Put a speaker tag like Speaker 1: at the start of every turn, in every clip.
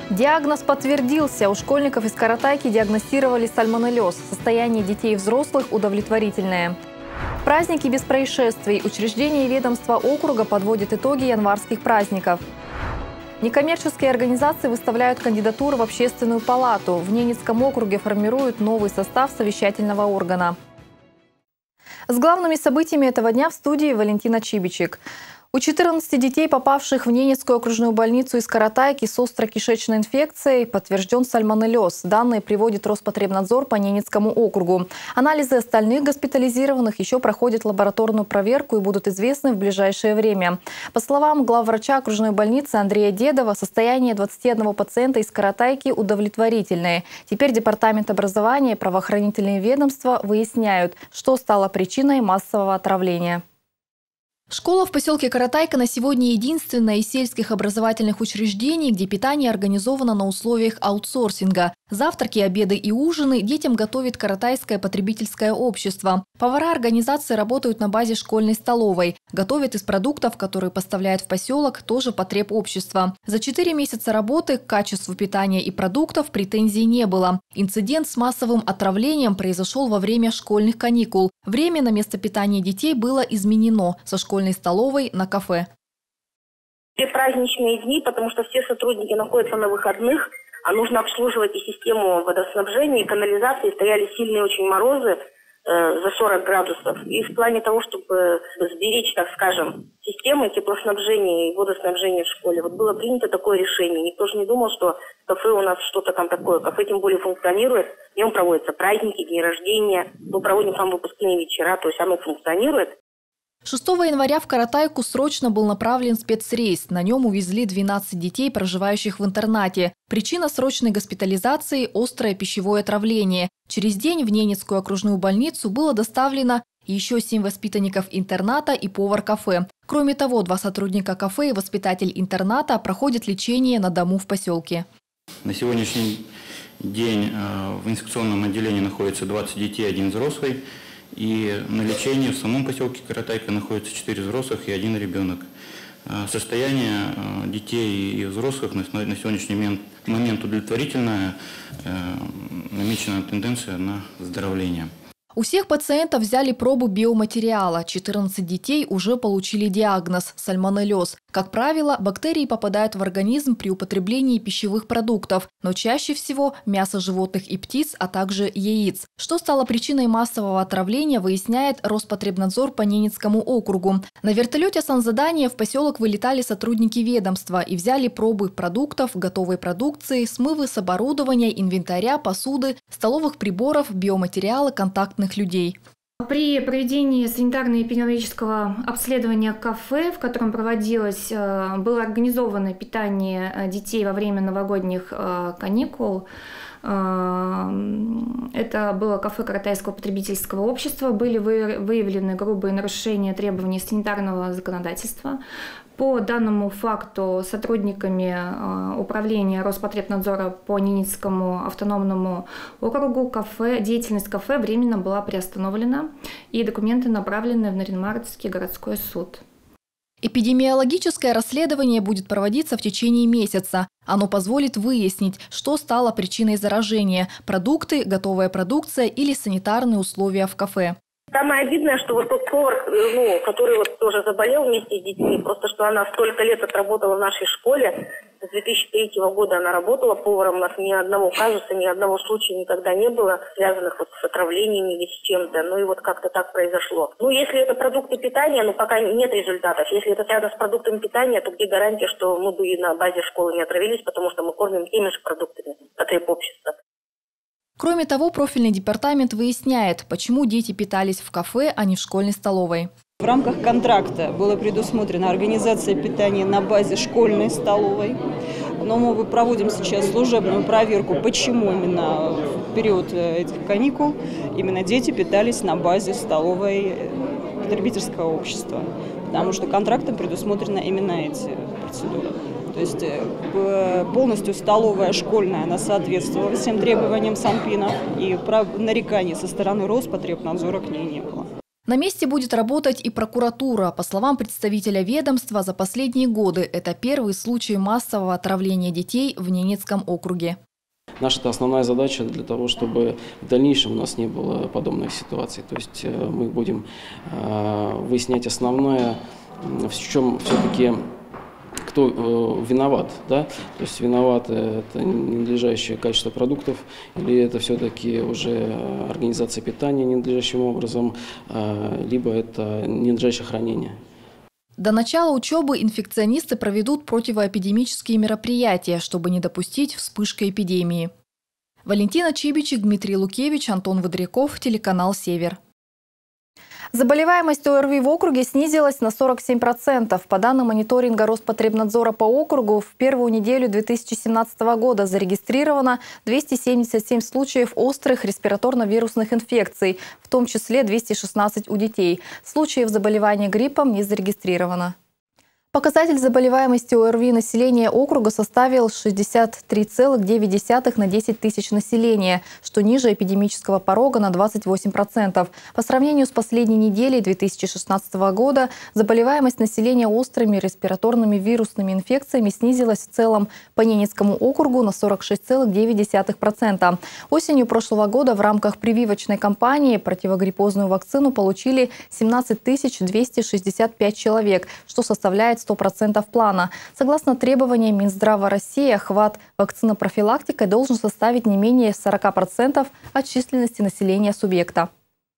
Speaker 1: Диагноз подтвердился. У школьников из Каратайки диагностировали сальмонеллез. Состояние детей и взрослых удовлетворительное. Праздники без происшествий. Учреждения и ведомства округа подводят итоги январских праздников. Некоммерческие организации выставляют кандидатуры в общественную палату. В Ненецком округе формируют новый состав совещательного органа. С главными событиями этого дня в студии Валентина Чибичек. У 14 детей, попавших в Ненецкую окружную больницу из Каратайки с острой-кишечной инфекцией, подтвержден сальмонеллез. Данные приводит Роспотребнадзор по Ненецкому округу. Анализы остальных госпитализированных еще проходят лабораторную проверку и будут известны в ближайшее время. По словам главврача окружной больницы Андрея Дедова, состояние 21 пациента из Каратайки удовлетворительное. Теперь Департамент образования и правоохранительные ведомства выясняют, что стало причиной массового отравления. Школа в поселке Каратайка на сегодня единственная из сельских образовательных учреждений, где питание организовано на условиях аутсорсинга. Завтраки, обеды и ужины детям готовит Каратайское потребительское общество. Повара организации работают на базе школьной столовой. Готовят из продуктов, которые поставляют в поселок, тоже потребобщество. За 4 месяца работы к качеству питания и продуктов претензий не было. Инцидент с массовым отравлением произошел во время школьных каникул. Время на место питания детей было изменено со школьной столовой на кафе.
Speaker 2: Все праздничные дни, потому что все сотрудники находятся на выходных, а нужно обслуживать и систему водоснабжения, и канализации. Стояли сильные очень морозы за 40 градусов. И в плане того, чтобы сберечь, так скажем, системы теплоснабжения и водоснабжения в школе, вот было принято такое решение. Никто же не думал, что кафе у нас что-то там такое. Кафе тем более функционирует. В нем проводятся праздники, дни рождения. Мы проводим там выпускные вечера, то есть оно функционирует.
Speaker 1: 6 января в Каратайку срочно был направлен спецрейс. На нем увезли 12 детей, проживающих в интернате. Причина срочной госпитализации – острое пищевое отравление. Через день в Ненецкую окружную больницу было доставлено еще 7 воспитанников интерната и повар кафе. Кроме того, 2 сотрудника кафе и воспитатель интерната проходят лечение на дому в поселке.
Speaker 3: На сегодняшний день в инфекционном отделении находится 20 детей, 1 взрослый. И на лечении в самом поселке Каратайка находится 4 взрослых и 1 ребенок. Состояние детей и взрослых на сегодняшний момент удовлетворительное, намечена тенденция на выздоровление.
Speaker 1: У всех пациентов взяли пробу биоматериала. 14 детей уже получили диагноз – сальмонеллез. Как правило, бактерии попадают в организм при употреблении пищевых продуктов, но чаще всего мясо животных и птиц, а также яиц. Что стало причиной массового отравления, выясняет Роспотребнадзор по Ненецкому округу. На вертолете санзадания в поселок вылетали сотрудники ведомства и взяли пробы продуктов, готовой продукции, смывы с оборудования, инвентаря, посуды, столовых приборов, биоматериала, контактных людей.
Speaker 4: При проведении санитарно-эпидемиологического обследования кафе, в котором было организовано питание детей во время новогодних каникул, это было кафе Каратайского потребительского общества, были выявлены грубые нарушения требований санитарного законодательства. По данному факту сотрудниками управления Роспотребнадзора по Ненецкому автономному округу деятельность кафе временно была приостановлена и документы направлены в Нарьян-Марский городской суд.
Speaker 1: Эпидемиологическое расследование будет проводиться в течение месяца. Оно позволит выяснить, что стало причиной заражения – продукты, готовая продукция или санитарные условия в кафе.
Speaker 2: Самое обидное, что вот тот повар, который вот тоже заболел вместе с детьми, просто что она столько лет отработала в нашей школе, с 2003 года она работала поваром, у нас ни одного казуса, ни одного случая никогда не было, связанных вот с отравлениями или с чем-то, и вот как-то так произошло. Если это продукты питания, пока нет результатов. Если это связано с продуктами питания, то где гарантия, что мы бы и на базе школы не отравились, потому что мы кормим теми же продуктами потребобщества.
Speaker 1: Кроме того, профильный департамент выясняет, почему дети питались в кафе, а не в школьной столовой.
Speaker 5: В рамках контракта была предусмотрена организация питания на базе школьной столовой. Но мы проводим сейчас служебную проверку, почему именно в период этих каникул именно дети питались на базе столовой потребительского общества. Потому что контрактом предусмотрены именно эти процедуры. То есть полностью столовая школьная, она соответствовала всем требованиям Санпина, и нареканий со стороны Роспотребнадзора к ней не было.
Speaker 1: На месте будет работать и прокуратура. По словам представителя ведомства, за последние годы это первый случай массового отравления детей в Ненецком округе.
Speaker 6: Наша основная задача для того, чтобы в дальнейшем у нас не было подобных ситуаций. То есть мы будем выяснять основное, в чем все-таки кто виноват, да? То есть виноват это ненадлежащее качество продуктов или это все-таки уже организация питания ненадлежащим образом, либо это ненадлежащее хранение.
Speaker 1: До начала учебы инфекционисты проведут противоэпидемические мероприятия, чтобы не допустить вспышки эпидемии. Валентина Чибичек, Дмитрий Лукевич, Антон Выдряков, телеканал «Север». Заболеваемость ОРВИ в округе снизилась на 47%. По данным мониторинга Роспотребнадзора по округу, в первую неделю 2017 года зарегистрировано 277 случаев острых респираторно-вирусных инфекций, в том числе 216 у детей. Случаев заболевания гриппом не зарегистрировано. Показатель заболеваемости ОРВИ населения округа составил 63,9 на 10 тысяч населения, что ниже эпидемического порога на 28%. По сравнению с последней неделей 2016 года заболеваемость населения острыми респираторными вирусными инфекциями снизилась в целом по Ненецкому округу на 46,9%. Осенью прошлого года в рамках прививочной кампании противогриппозную вакцину получили 17 265 человек, что составляет 100% плана. Согласно требованиям Минздрава России, охват вакцинопрофилактикой должен составить не менее 40% от численности населения субъекта.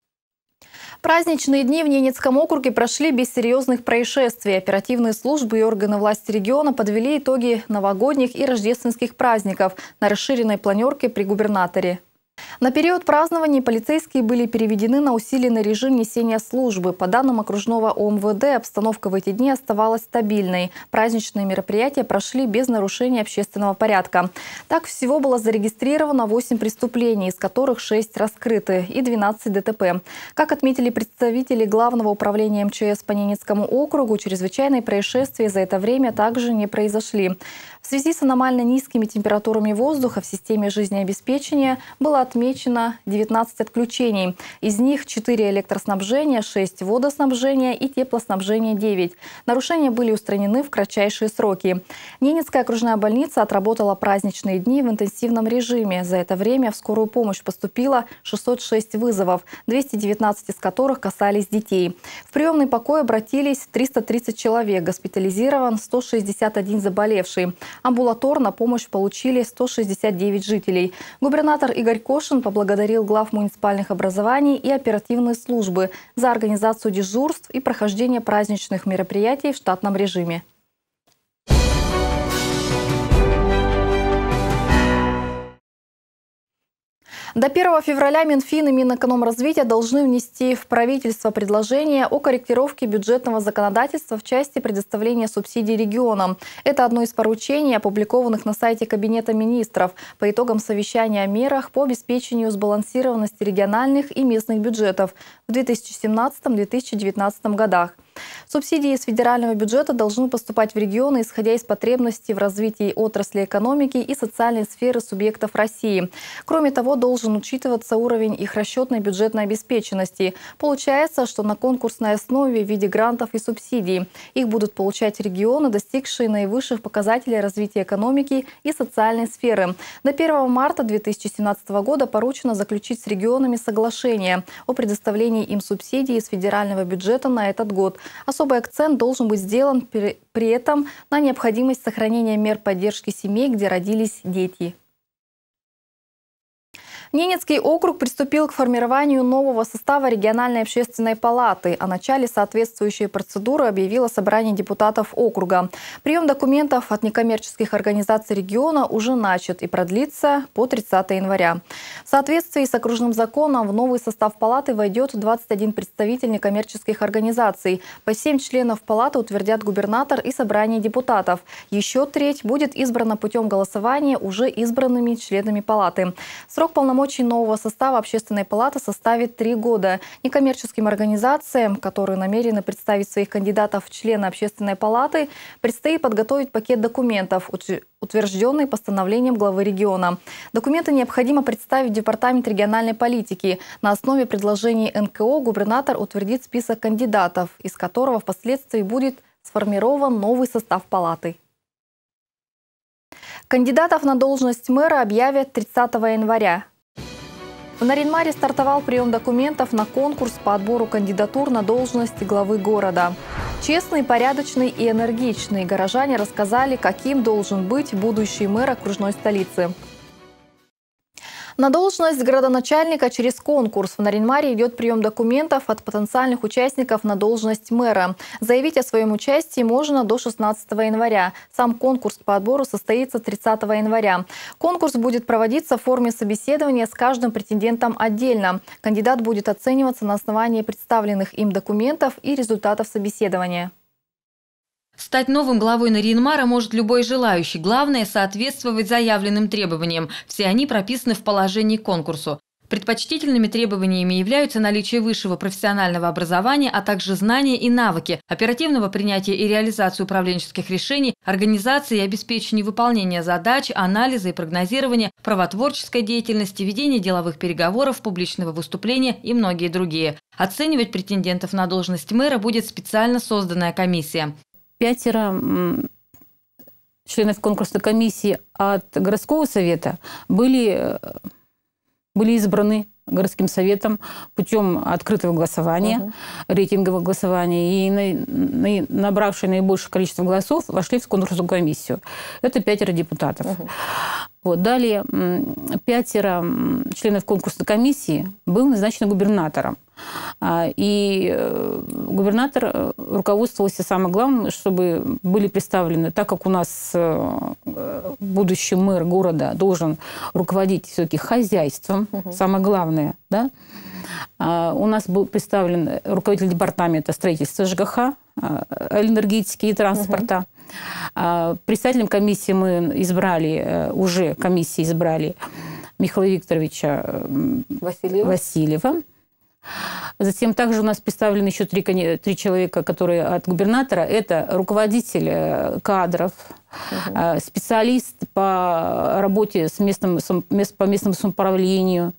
Speaker 1: Праздничные дни в Ненецком округе прошли без серьезных происшествий. Оперативные службы и органы власти региона подвели итоги новогодних и рождественских праздников на расширенной планерке при губернаторе. На период празднований полицейские были переведены на усиленный режим несения службы. По данным окружного ОМВД, обстановка в эти дни оставалась стабильной. Праздничные мероприятия прошли без нарушения общественного порядка. Так, всего было зарегистрировано 8 преступлений, из которых 6 раскрыты и 12 ДТП. Как отметили представители Главного управления МЧС по Ненецкому округу, чрезвычайные происшествия за это время также не произошли. В связи с аномально низкими температурами воздуха в системе жизнеобеспечения было отмечено 19 отключений. Из них 4 электроснабжения, 6 водоснабжения и теплоснабжения 9. Нарушения были устранены в кратчайшие сроки. Ненецкая окружная больница отработала праздничные дни в интенсивном режиме. За это время в скорую помощь поступило 606 вызовов, 219 из которых касались детей. В приемный покой обратились 330 человек, госпитализирован 161 заболевший. Амбулаторно помощь получили 169 жителей. Губернатор Игорь Кошин поблагодарил глав муниципальных образований и оперативные службы за организацию дежурств и прохождение праздничных мероприятий в штатном режиме. До 1 февраля Минфин и Минэкономразвития должны внести в правительство предложение о корректировке бюджетного законодательства в части предоставления субсидий регионам. Это одно из поручений, опубликованных на сайте Кабинета министров по итогам совещания о мерах по обеспечению сбалансированности региональных и местных бюджетов в 2017-2019 годах. Субсидии из федерального бюджета должны поступать в регионы, исходя из потребностей в развитии отрасли экономики и социальной сферы субъектов России. Кроме того, должен учитываться уровень их расчетной бюджетной обеспеченности. Получается, что на конкурсной основе в виде грантов и субсидий. Их будут получать регионы, достигшие наивысших показателей развития экономики и социальной сферы. До 1 марта 2017 года поручено заключить с регионами соглашение о предоставлении им субсидий из федерального бюджета на этот год. Особый акцент должен быть сделан при этом на необходимость сохранения мер поддержки семей, где родились дети. Ненецкий округ приступил к формированию нового состава региональной общественной палаты. О начале соответствующей процедуры объявило собрание депутатов округа. Прием документов от некоммерческих организаций региона уже начат и продлится по 30 января. В соответствии с окружным законом в новый состав палаты войдет 21 представитель некоммерческих организаций. По 7 членов палаты утвердят губернатор и собрание депутатов. Еще треть будет избрана путем голосования уже избранными членами палаты. Срок полномочий полномочий нового состава Общественной палаты составит 3 года. Некоммерческим организациям, которые намерены представить своих кандидатов в члены Общественной палаты, предстоит подготовить пакет документов, утвержденный постановлением главы региона. Документы необходимо представить в Департамент региональной политики. На основе предложений НКО губернатор утвердит список кандидатов, из которого впоследствии будет сформирован новый состав палаты. Кандидатов на должность мэра объявят 30 января. В Нарьян-Маре стартовал прием документов на конкурс по отбору кандидатур на должность главы города. Честный, порядочный и энергичный горожане рассказали, каким должен быть будущий мэр окружной столицы. На должность градоначальника через конкурс в Нарьян-Маре идет прием документов от потенциальных участников на должность мэра. Заявить о своем участии можно до 16 января. Сам конкурс по отбору состоится 30 января. Конкурс будет проводиться в форме собеседования с каждым претендентом отдельно. Кандидат будет оцениваться на основании представленных им документов и результатов собеседования.
Speaker 7: Стать новым главой Нарьян-Мара может любой желающий. Главное – соответствовать заявленным требованиям. Все они прописаны в положении к конкурсу. Предпочтительными требованиями являются наличие высшего профессионального образования, а также знания и навыки, оперативного принятия и реализации управленческих решений, организации и обеспечения выполнения задач, анализа и прогнозирования, правотворческой деятельности, ведения деловых переговоров, публичного выступления и многие другие. Оценивать претендентов на должность мэра будет специально созданная комиссия.
Speaker 8: 5 членов конкурсной комиссии от городского совета были избраны городским советом путем открытого голосования, рейтингового голосования. И набравшие наибольшее количество голосов вошли в конкурсную комиссию. Это 5 депутатов. Вот. Далее 5 членов конкурсной комиссии был назначен губернатором. И губернатор руководствовался самым главным, чтобы были представлены, так как у нас будущий мэр города должен руководить все-таки хозяйством, самое главное, да? У нас был представлен руководитель департамента строительства ЖКХ, энергетики и транспорта. Председателем комиссии мы избрали, Михаила Викторовича Васильева. Затем также у нас представлены еще 3 человека, которые от губернатора. Это руководитель кадров, специалист по работе по местному самоуправлению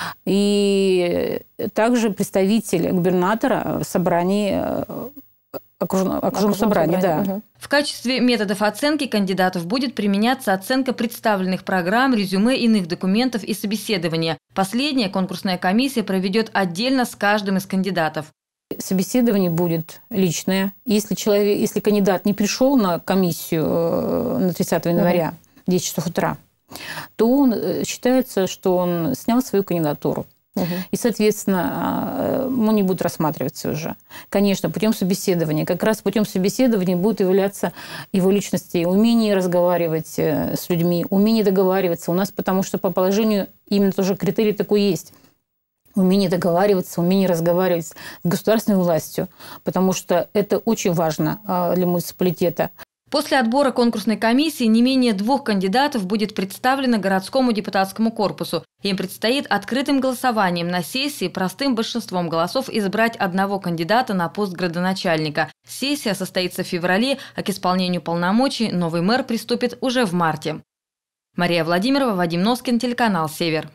Speaker 8: и также представитель губернатора в собрании окружном собрании. Да.
Speaker 7: В качестве методов оценки кандидатов будет применяться оценка представленных программ, резюме, иных документов и собеседования. Последняя конкурсная комиссия проведет отдельно с каждым из кандидатов.
Speaker 8: Собеседование будет личное. Если кандидат не пришел на комиссию на 30 января в 10 часов утра, то считается, что он снял свою кандидатуру. И, соответственно, ему не будут рассматриваться уже. Конечно, путем собеседования. Как раз путем собеседования будут являться его личности, умение разговаривать с людьми, умение договариваться. У нас, потому что по положению именно тоже критерий такой есть. Умение договариваться, умение разговаривать с государственной властью, потому что это очень важно для муниципалитета.
Speaker 7: После отбора конкурсной комиссии не менее 2 кандидатов будет представлено городскому депутатскому корпусу. Им предстоит открытым голосованием на сессии простым большинством голосов избрать одного кандидата на пост градоначальника. Сессия состоится в феврале, а к исполнению полномочий новый мэр приступит уже в марте. Мария Владимирова, Вадим Носкин, телеканал «Север».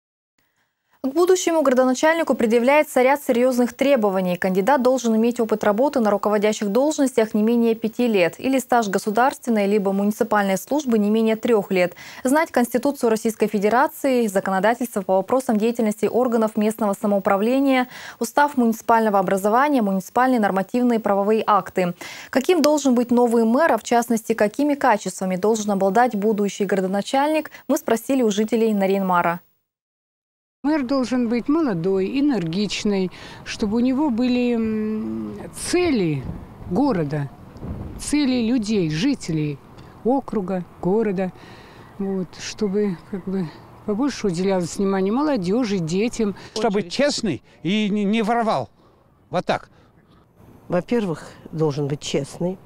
Speaker 1: К будущему градоначальнику предъявляется ряд серьезных требований. Кандидат должен иметь опыт работы на руководящих должностях не менее 5 лет или стаж государственной либо муниципальной службы не менее 3 лет, знать Конституцию Российской Федерации, законодательство по вопросам деятельности органов местного самоуправления, устав муниципального образования, муниципальные нормативные правовые акты. Каким должен быть новый мэр, а в частности, какими качествами должен обладать будущий градоначальник, мы спросили у жителей Нарьян-Мара.
Speaker 9: Мэр должен быть молодой, энергичный, чтобы у него были цели города, цели людей, жителей округа, города, вот, чтобы побольше уделялось внимания молодежи, детям.
Speaker 10: Чтобы честный и не воровал. Вот так.
Speaker 11: Во-первых, должен быть честный,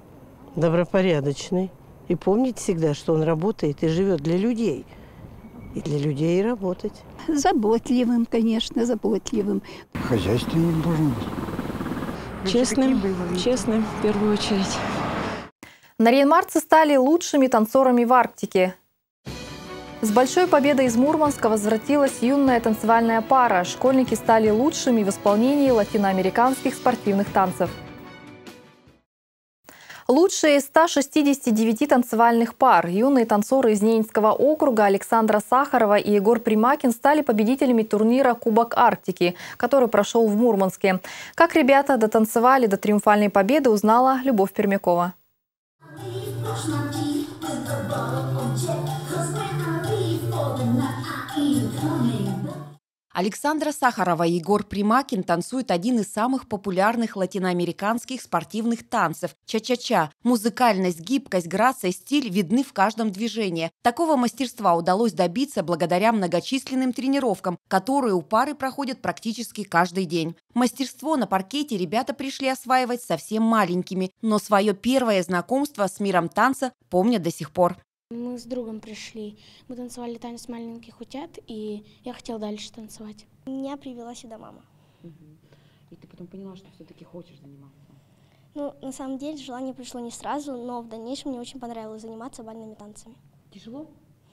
Speaker 11: добропорядочный и помнить всегда, что он работает и живет для людей. и для людей работать.
Speaker 12: Заботливым, конечно, заботливым.
Speaker 10: Хозяйственным должен быть.
Speaker 5: Честным в первую очередь.
Speaker 1: Нарьян-марцы стали лучшими танцорами в Арктике. С большой победой из Мурманска возвратилась юная танцевальная пара. Школьники стали лучшими в исполнении латиноамериканских спортивных танцев. Лучшие из 169 танцевальных пар. Юные танцоры из Ненецкого округа Александра Сахарова и Егор Примакин стали победителями турнира «Кубок Арктики», который прошел в Мурманске. Как ребята дотанцевали до триумфальной победы, узнала Любовь Пермякова.
Speaker 13: Александра Сахарова и Егор Примакин танцуют один из самых популярных латиноамериканских спортивных танцев – ча-ча-ча. Музыкальность, гибкость, грация, стиль видны в каждом движении. Такого мастерства удалось добиться благодаря многочисленным тренировкам, которые у пары проходят практически каждый день. Мастерство на паркете ребята пришли осваивать совсем маленькими, но свое первое знакомство с миром танца помнят до сих пор.
Speaker 14: Мы с другом пришли, мы танцевали танец маленьких утят, и я хотела дальше танцевать. Меня привела сюда мама.
Speaker 13: И ты потом поняла, что все-таки хочешь заниматься?
Speaker 14: Ну, на самом деле, желание пришло не сразу, но в дальнейшем мне очень понравилось заниматься бальными танцами.
Speaker 13: Тяжело?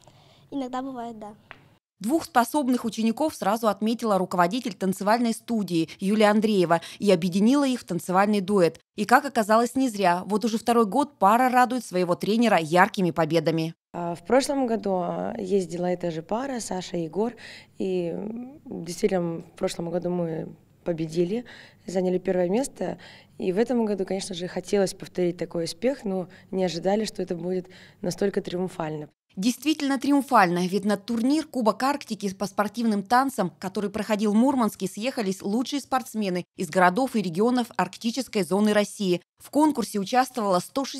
Speaker 14: Иногда бывает, да.
Speaker 13: Двух способных учеников сразу отметила руководитель танцевальной студии Юлия Андреева и объединила их в танцевальный дуэт. И, как оказалось, не зря. Вот уже второй год пара радует своего тренера яркими победами.
Speaker 15: В прошлом году ездила эта же пара, Саша и Егор. И действительно, в прошлом году мы победили, заняли первое место. И в этом году, конечно же, хотелось повторить такой успех, но не ожидали, что это будет настолько триумфально.
Speaker 13: Действительно триумфально, ведь на турнир Кубок Арктики по спортивным танцам, который проходил в Мурманске, съехались лучшие спортсмены из городов и регионов арктической зоны России. В конкурсе участвовало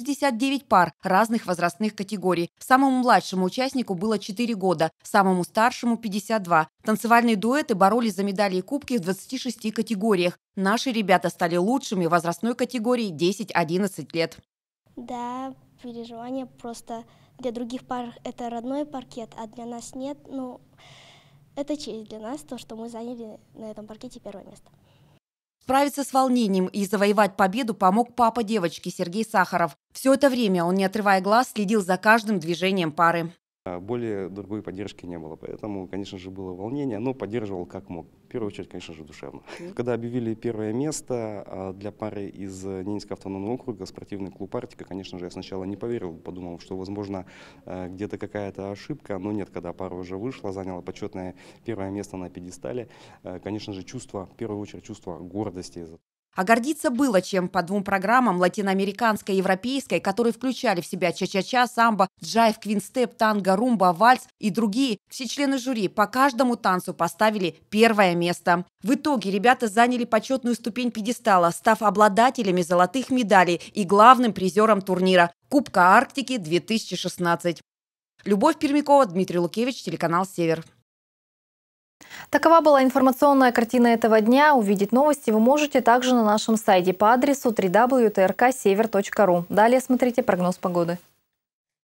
Speaker 13: 169 пар разных возрастных категорий. Самому младшему участнику было 4 года, самому старшему – 52. Танцевальные дуэты боролись за медали и кубки в 26 категориях. Наши ребята стали лучшими в возрастной категории 10-11 лет.
Speaker 14: Да, переживания просто... Для других пар это родной паркет, а для нас нет. Ну, это честь для нас, то, что мы заняли на этом паркете первое место.
Speaker 13: Справиться с волнением и завоевать победу помог папа девочки Сергей Сахаров. Все это время он, не отрывая глаз, следил за каждым движением пары.
Speaker 16: Более другой поддержки не было, поэтому, конечно же, было волнение, но поддерживал как мог. В первую очередь, конечно же, душевно. Когда объявили первое место для пары из Ненецкого автономного округа, спортивный клуб «Арктика», конечно же, я сначала не поверил, подумал, что, возможно, где-то какая-то ошибка, но нет, когда пара уже вышла, заняла почетное первое место на пьедестале, конечно же, чувство, в первую очередь, чувство гордости.
Speaker 13: А гордиться было чем по двум программам – латиноамериканской и европейской, которые включали в себя ча-ча-ча, самбо, джайв, квинстеп, танго, румба, вальс и другие. Все члены жюри по каждому танцу поставили первое место. В итоге ребята заняли почетную ступень пьедестала, став обладателями золотых медалей и главным призером турнира – Кубка Арктики 2016. Любовь Пермякова, Дмитрий Лукевич, телеканал «Север».
Speaker 1: Такова была информационная картина этого дня. Увидеть новости вы можете также на нашем сайте по адресу www.trksever.ru. Далее смотрите прогноз погоды.